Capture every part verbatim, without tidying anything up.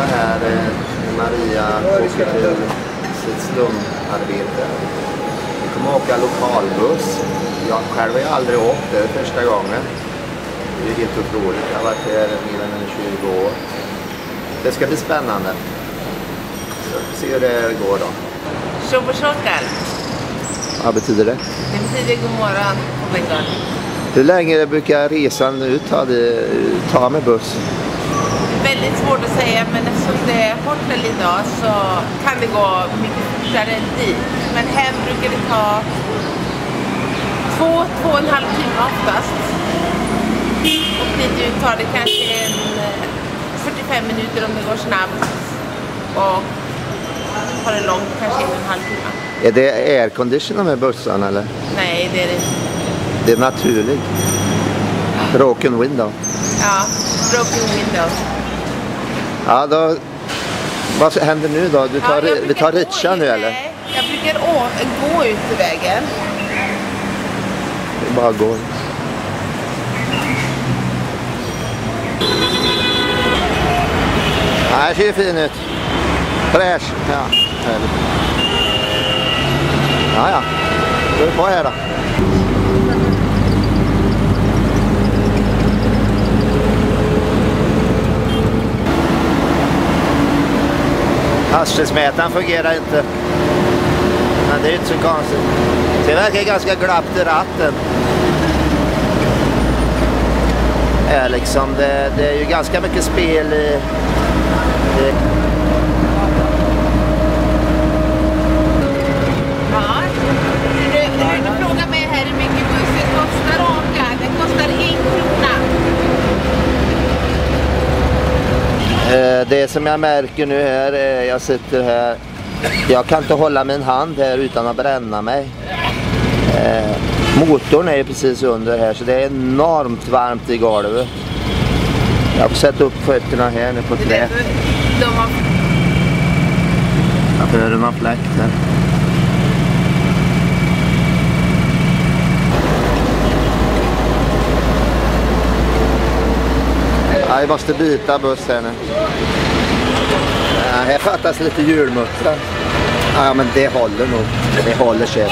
här när Maria åker till sitt slumarbete. Vi kommer åka lokalbuss. Jag själv har aldrig åkt det första gången. Det är helt otroligt. Jag har varit här mer än tjugo år. Det ska bli spännande. Så vi ser hur det går då. Shobosokal. Vad betyder det? Det betyder god morgon på bengali. Hur länge brukar resan ut ta, det, ta med buss? Väldigt svårt att säga, men eftersom det är hårt idag så kan det gå mycket fortare dit. Men hem brukar det ta två, två och en halv timme oftast. Och dit ut tar det kanske en fyrtiofem minuter om det går snabbt. Och har det långt kanske en och en halv timme. Är det airconditioner med bussen eller? Nej, det är det inte. Det är naturligt. Broken window. Ja, broken window. Ja, då... Vad händer nu då? Du tar, ja, vi tar Richa nu eller? Nej, jag brukar å, gå ut i vägen. Det bara går. Nej, det ser fin ut. Fräsch. Ja, härligt. Ja, ja. Då är det på här då. Hastighetsmätaren fungerar inte. Men det är inte så konstigt. Det verkar ganska glappt i ratten. Är liksom, det, det är ju ganska mycket spel i... i ja, du, du, du frågar mig här hur mycket bussen kostar att åka. Den kostar en krona. Det som jag märker nu här är jag sitter här. Jag kan inte hålla min hand här utan att bränna mig. Eh, motorn är ju precis under här så det är enormt varmt i golvet. Jag får sätta upp fötterna här nu på trä. De har... Jag får en fläkt här. Ja, jag måste byta buss här nu. Ja, här fattas lite hjulmuttrar. Ja, men det håller nog. Det håller sig.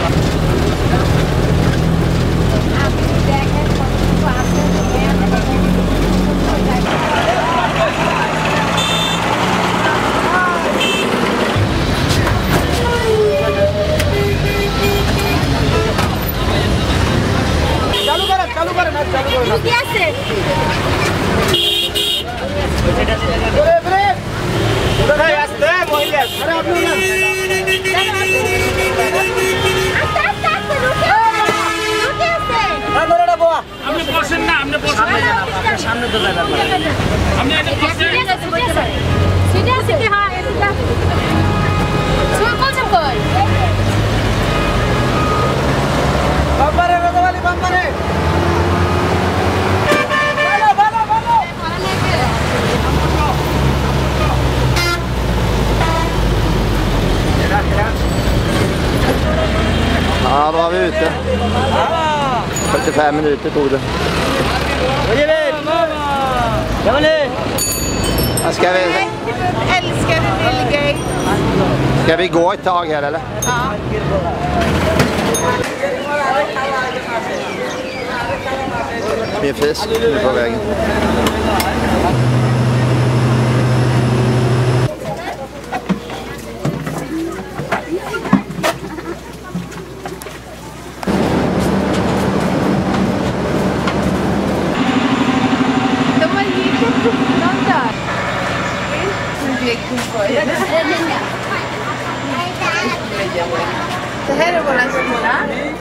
Ja, då var vi ute. fyrtiofem minuter tog det. Ska vi... Älskar du Lillegate? Ska vi gå ett tag här eller? Ja. Min fisk nu på vägen. Det här är våran skola.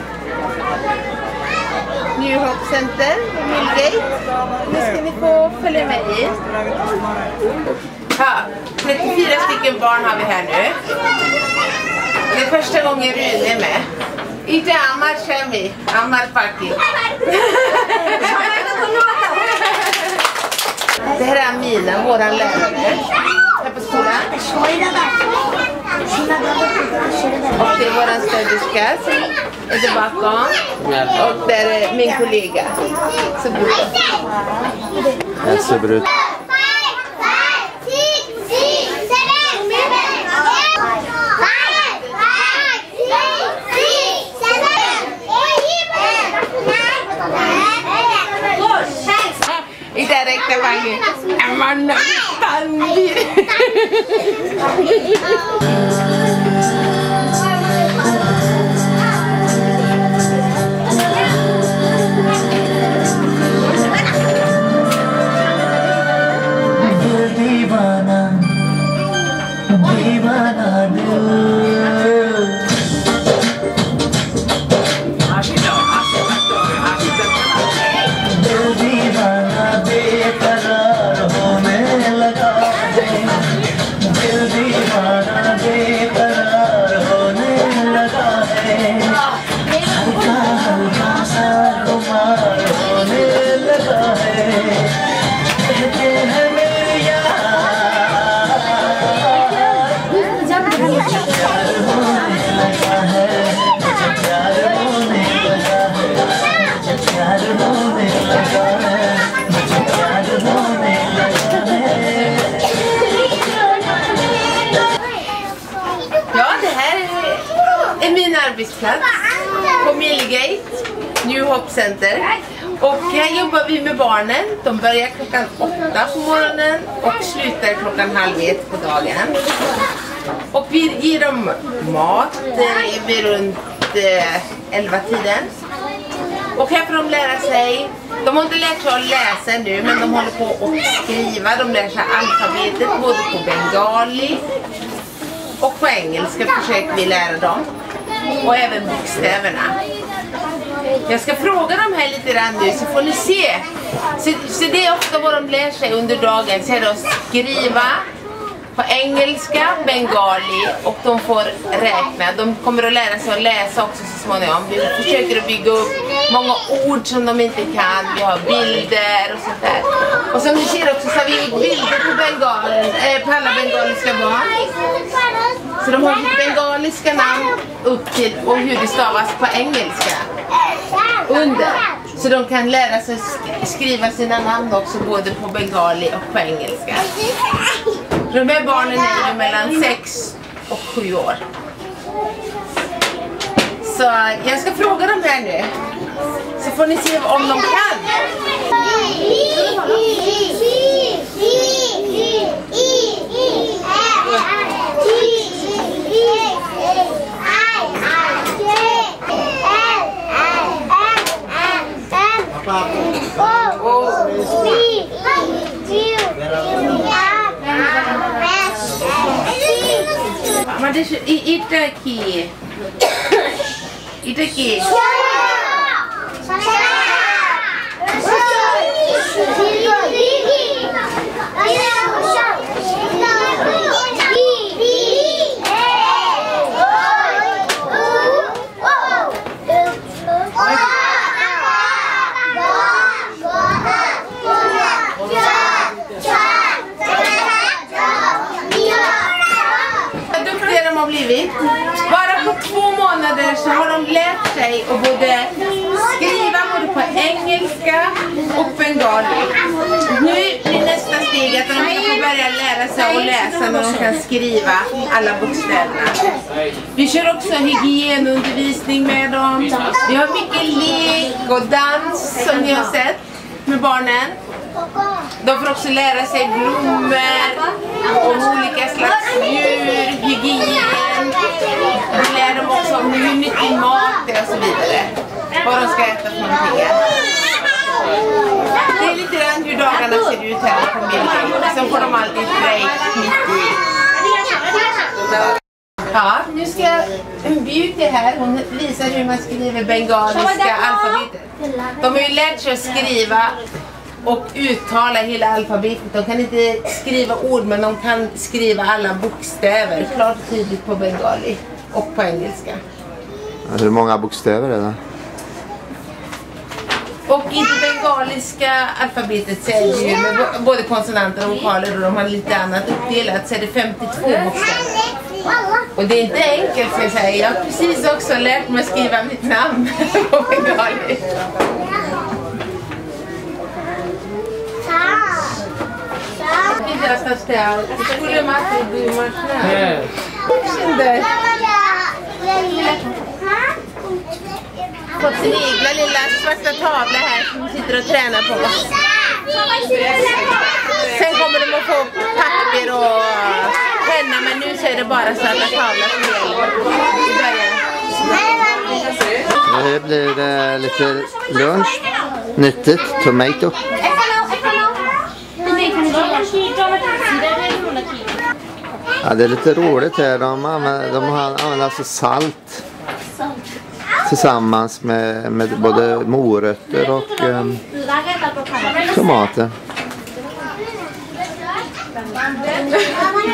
New Hope Center, Millgate. Nu ska ni få följa med i. Ja, trettiofyra stycken barn har vi här nu. Det är första gången Rune är med. Inte Ammar Shemi, Ammar Party. Det här är Amina, våran lärare. Här på skolan. Och det är våran städerska som är där bakom. Och där är min kollega. Så brukar. Jag ser brut. räkna bangen. Man tandir. Arbetsplats på Milgate New Hope Center, och här jobbar vi med barnen. De börjar klockan åtta på morgonen och slutar klockan halv ett på dagen, och vi ger dem mat eh, vid runt eh, elva tiden, och här får de lära sig. De har inte lärt sig att läsa nu, men de håller på att skriva. De lär sig alfabetet både på bengali och på engelska försöker vi lära dem. Och även bokstäverna. Jag ska fråga dem här lite grann nu så får ni se. Så, så det är ofta vad de lär sig under dagen. Så är det att skriva på engelska, bengali, och de får räkna. De kommer att lära sig att läsa också så småningom. Vi försöker att bygga upp många ord som de inte kan. Vi har bilder och sånt där. Och som ni ser också så har vi gjort bilder på, bengal, eh, på alla bengaliska barn. Så de har sitt bengaliska namn upp till och hur det stavas på engelska under. Så de kan lära sig skriva sina namn också både på bengali och på engelska. De här barnen är mellan sex och sju år. Så jag ska fråga dem här nu. Så får ni se om de kan. Maar dus itaki. Itaki. Bara på två månader så har de lärt sig att både skriva både på engelska och bengali. Nu blir nästa steg att de ska få börja lära sig att läsa när de kan skriva alla bokstäverna. Vi kör också hygienundervisning med dem. Vi har mycket lek och dans som ni har sett med barnen. De får också lära sig blommor och olika slags djur, hygien. Vi lär dem också om hur nyttig mat är och så vidare. Vad de ska äta för någonting. Det är lite grann hur dagarna ser ut här på Milgate. Sen får de alltid ett break mitt i. Ja, nu ska jag Beauty här. Hon visar hur man skriver bengaliska alfabetet. De har ju lärt sig att skriva och uttala hela alfabetet. De kan inte skriva ord, men de kan skriva alla bokstäver klart och tydligt på bengali och på engelska. Hur många bokstäver är det? Och i det bengaliska alfabetet så är det ju med både konsonanter och vokaler, och de har lite annat uppdelat, så är det femtiotvå bokstäver. Och det är inte enkelt, ska jag säga. Jag har precis också lärt mig att skriva mitt namn på bengali. Asta stea, skulle mate du marșna. Şimdi. Fått sin egna lilla svarta tavla här som sitter och tränar på. Sen kommer de att få papper och penna, men nu så är det bara svarta tavlor som gäller i början. Nu blir det lite lunch. Nyttigt, tomato. Ja, det är lite roligt här. De använder, de använder alltså salt tillsammans med, med både morötter och um, tomater.